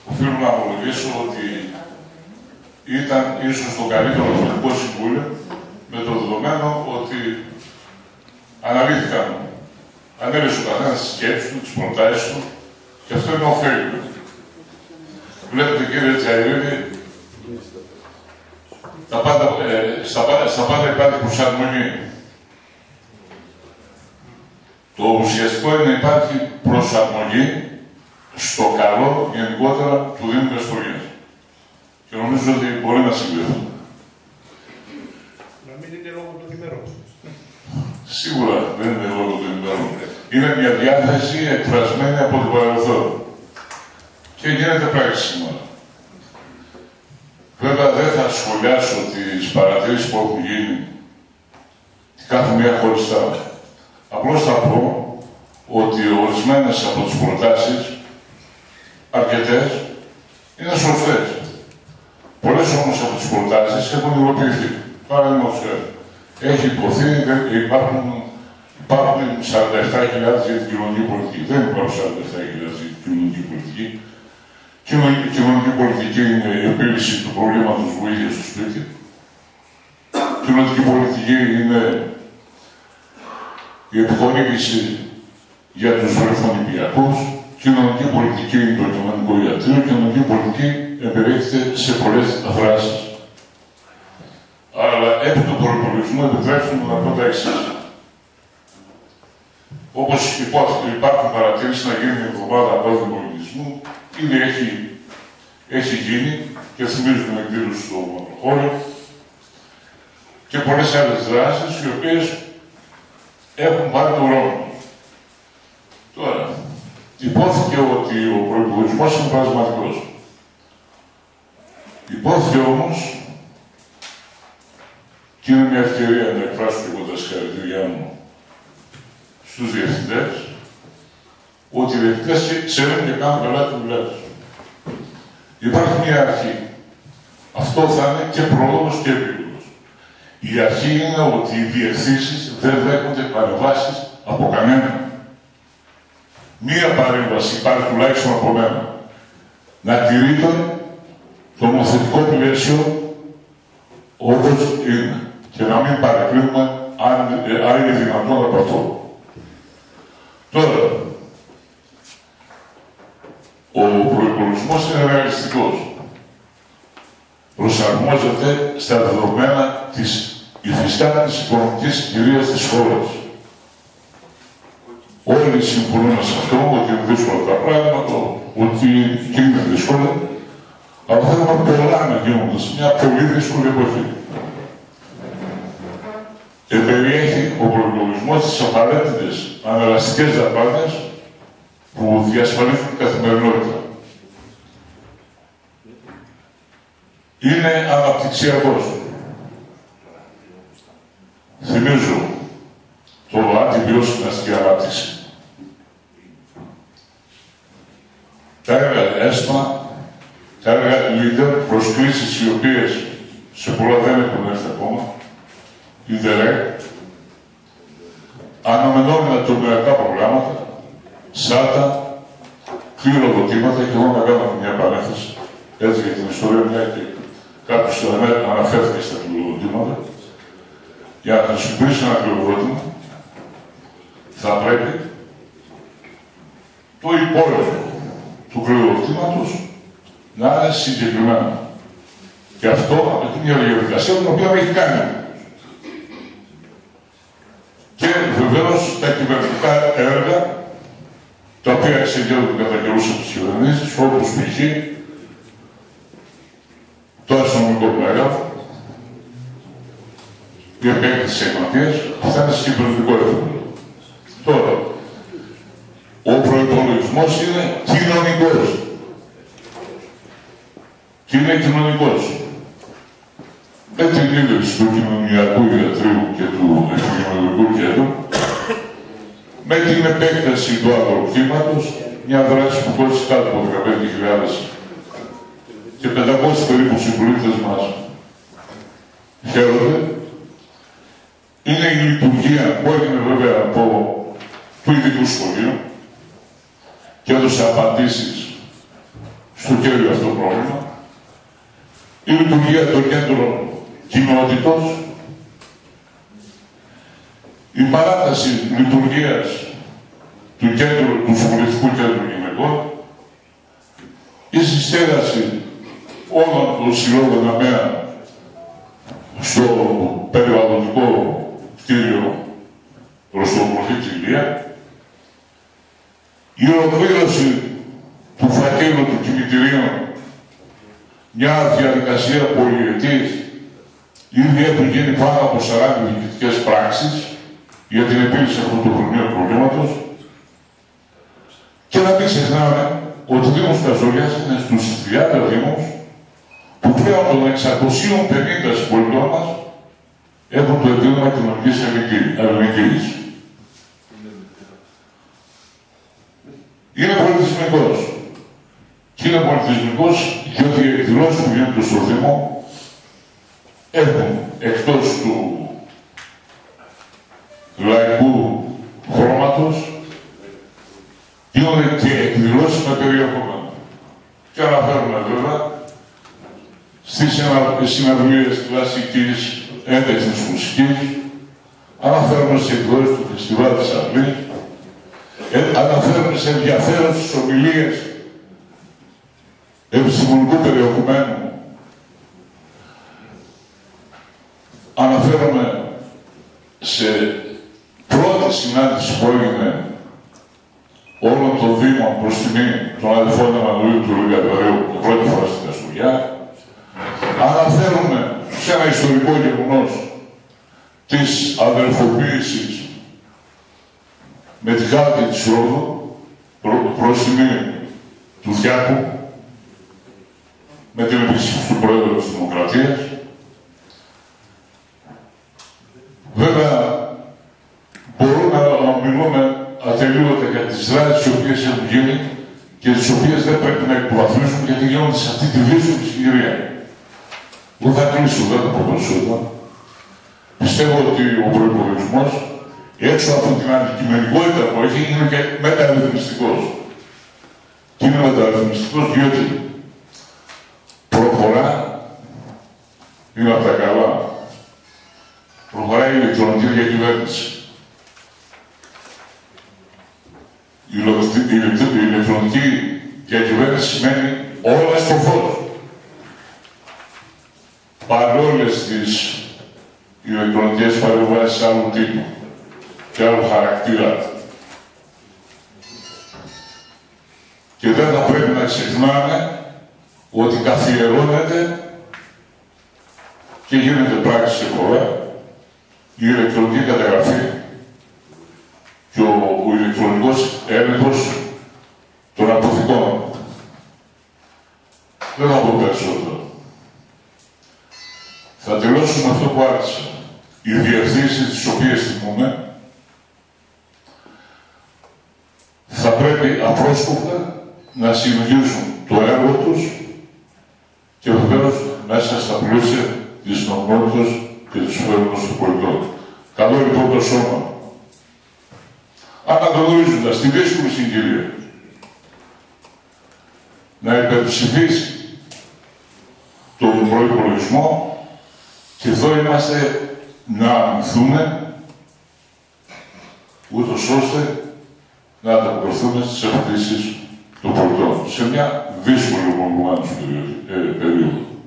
οφείλω να ομολογήσω ότι ήταν ίσως το καλύτερο Δημοτικό Συμβούλιο, με το δεδομένο ότι ανέβησε ο καθένας τις σκέψεις του, τις προτάσεις του, και αυτό είναι ωφέλιμο. Βλέπετε, κύριε Τζαϊρίδη, στα πάντα υπάρχει προσαρμογή. Το ουσιαστικό είναι να υπάρχει προσαρμογή στο καλό γενικότερα του Δήμου Καστορίας. Και νομίζω ότι μπορεί να συμβεί αυτό. Να μην είναι λόγω των ημερών. Σίγουρα δεν είναι λόγω των ημερών. Είναι μια διάθεση εκφρασμένη από το παρελθόν. Και γίνεται πράξη σήμερα. Βέβαια δεν θα σχολιάσω τις παρατηρήσεις που έχουν γίνει κάθε μία χωριστά. Απλώς θα πω ότι ορισμένες από τις προτάσεις, αρκετές, είναι σωστές. Πολλές όμως από τις προτάσεις έχουν υλοποιηθεί. Παραδείγματος χάρη. Έχει υποθεί, υπάρχουν 47.000 για την κοινωνική πολιτική. Δεν υπάρχουν 47.000 για την κοινωνική πολιτική. Κοινωνική πολιτική είναι η επίλυση του προβλήματος βοήθειας στο σπίτι. Κοινωνική πολιτική είναι η επιχορήγηση για τους βρεφονιπιακούς. Κοινωνική πολιτική είναι το κοινωνικό ιατρείο. Κοινωνική πολιτική εμπεριέχεται σε πολλές δράσεις. Αλλά επί του προϋπολογισμού επιτρέψουν να πω τα εξής. Όπως υπάρχουν παρατηρήσεις να γίνει η εβδομάδα απόδοση του πολιτισμού, ήδη έχει γίνει και θυμίζουν την εκδήλωση στο Μαυροχώριο και πολλές άλλες δράσεις οι οποίες έχουν πάρει τον ρόλο. Τώρα, υπόθηκε ότι ο προϋπολογισμός είναι παρασματικός. Υπόθηκε όμως, και είναι μια ευκαιρία να εκφράσω και εγώ τα συγχαρητήριά μου στους διευθυντές, ότι οι διευθυντές ξέρουν και κάνουν καλά τη δουλειά τους. Υπάρχει μια αρχή. Αυτό θα είναι και πρόλογος και επίλογος. Η αρχή είναι ότι οι διευθύνσεις δεν δέχονται παρεμβάσεις από κανέναν. Μία παρέμβαση υπάρχει τουλάχιστον από μένα. Να τηρείται το νομοθετικό πλαίσιο όπως είναι. Και να μην παρεκκλίνουμε αν είναι δυνατόν από αυτό. Τώρα, ο προϋπολογισμός είναι ρεαλιστικός. Προσαρμόζεται στα δεδομένα της υφιστάμενης οικονομικής κυρίας της χώρας. Όλοι συμφωνούν σε αυτό, ότι είναι δύσκολα τα πράγματα, ότι είναι δύσκολα, αλλά θέλουμε πολλά να γίνονται σε μια πολύ δύσκολη εποχή. Περιέχει ο προϋπολογισμός τις απαραίτητες ανελαστικές δαπάνες που διασφαλίζουν την καθημερινότητα. Είναι αναπτυξιακός. Θυμίζω το αντιβιώσιμη αστική ανάπτυξη. Τα έργα ΕΣΠΑ, τα έργα LEADER, προσκλήσεις οι οποίες σε πολλά δεν έχουν έρθει ακόμα, η ΔΕΡΕΚ, αναμενόμενα τομεακά προγράμματα, ΣΑΤΑ, κληροδοτήματα, και εγώ να κάνω μια παρένθεση, έτσι για την ιστορία, μια και κάποιος αναφέρθηκε στα κληροδοτήματα. Για να χρησιμοποιήσει ένα κληροδότημα, θα πρέπει το υπόλοιπο του κληροδοτήματος να είναι συγκεκριμένο. Και αυτό απαιτεί μια διαδικασία την οποία έχει κάνει. Και βεβαίως τα κυβερνητικά έργα, τα οποία εξεγγέλνονται κατά καιρούς από τις κυβερνήσεις, όπως π.χ. το αστυνομικό πλάγιο, η επέκταση της εγγραφής, αυτά είναι σε κυβερνητικό επίπεδο. Τώρα, ο προϋπολογισμός είναι κοινωνικός. Και είναι κοινωνικός. Με την ίδρυση του κοινωνιακού ιατρίου και του επιδημιολογικού κέντρου, με την επέκταση του αγροκτήματος, μια δράση που κόστησε κάτω από 15.000 και 500 περίπου συμπολίτες μας χαίρονται. Είναι η λειτουργία που έγινε βέβαια από του ειδικού σχολείου και έδωσε απαντήσεις στο κέριο αυτό το πρόβλημα. Η λειτουργία των κέντρων κοινότητος, η παράταση λειτουργίας του Συμβουλευτικού Κέντρου Γυναικών, η συστέραση όλων των συλλόγων ΑΜΕΑ στο περιβαλλοντικό κτίριο προς το Προφήτη Ηλία, η ολοκλήρωση του φακέλου του κημητηρίων, μια διαδικασία πολυετής, ήδη έχουν γίνει πάνω από 40 διοικητικές πράξεις για την επίλυση αυτού του χρονικού προβλήματος. Και να μην ξεχνάμε ότι ο Δήμος Καστοριάς είναι στους 30 Δήμους που πλέον των 650 συμπολιτών μας έχουν το επίδομα κοινωνικής αλληλεγγύης. Είναι πολιτισμικός. Και είναι πολιτισμικός διότι οι εκδηλώσεις που γίνονται στο Δήμο έχουν εκτός του λαϊκού χρώματος γίνονται και εκδηλώσεις με περιεχόμενο. Και αναφέρουμε βέβαια στις συναυλίες κλασικής έντεχνης μουσικής, αναφέρουμε σε εκδηλώσεις του Φεστιβάλ της Αυλής, αναφέρουμε σε ενδιαφέρουσες ομιλίες επιστημονικού περιεχομένου, αναφέρομαι σε πρώτη συνάντηση που έγινε όλων των Δήμων προς τιμή των αδελφών Εμμανουήλ του Λογιατορίου, πρώτη φορά στην Καστοριά. Αναφέρουμε σε ένα ιστορικό γεγονός της αδελφοποίησης με τη χάρτη της Ρόδου προς τιμή του Διάκου με την επίσκεψη του Πρόεδρου της Δημοκρατίας. Βέβαια, μπορούμε να μιλούμε ατελείωτα για τις δράσεις οι οποίες έχουν γίνει και τις οποίες δεν πρέπει να υποβαθμίσουν γιατί γίνονται σε αυτή τη δύσκολη συγκυρία. Εγώ θα κλείσω, δεν θα πω περισσότερο. Πιστεύω ότι ο προϋπολογισμός, έξω από την αντικειμενικότητα που έχει, είναι και μεταρρυθμιστικός. Και είναι μεταρρυθμιστικός διότι προχωρά, είναι από τα καλά, προχωράει η ηλεκτρονική διακυβέρνηση. Η ηλεκτρονική διακυβέρνηση σημαίνει όλα στο φως. Παρόλες τις ηλεκτρονικές παρεμβάσεις άλλου τύπου και άλλου χαρακτήρα. Και δεν θα πρέπει να ξεχνάμε ότι καθιερώνεται και γίνεται πράξη σε πολλά η ηλεκτρονική καταγραφή και ο ηλεκτρονικός έλεγχος των αποθηκών. Δεν θα πω περισσότερο. Θα τελειώσω με αυτό που άρχισα. Οι διευθύνσεις τις οποίες θυμούμε θα πρέπει απρόσκοπτα να συνεχίσουν το έργο τους και βεβαίως μέσα στα πλούσια της νομιμότητας και της φέρονος των πολιτών. Καλό λοιπόν το σώμα, αναγνωρίζοντας τη δύσκολη συγκυρία, να υπερψηφίσει τον προϋπολογισμό και εδώ είμαστε να αμυνθούμε ούτως ώστε να ανταποκριθούμε στις απαιτήσεις των πολιτών σε μια δύσκολη περίοδο.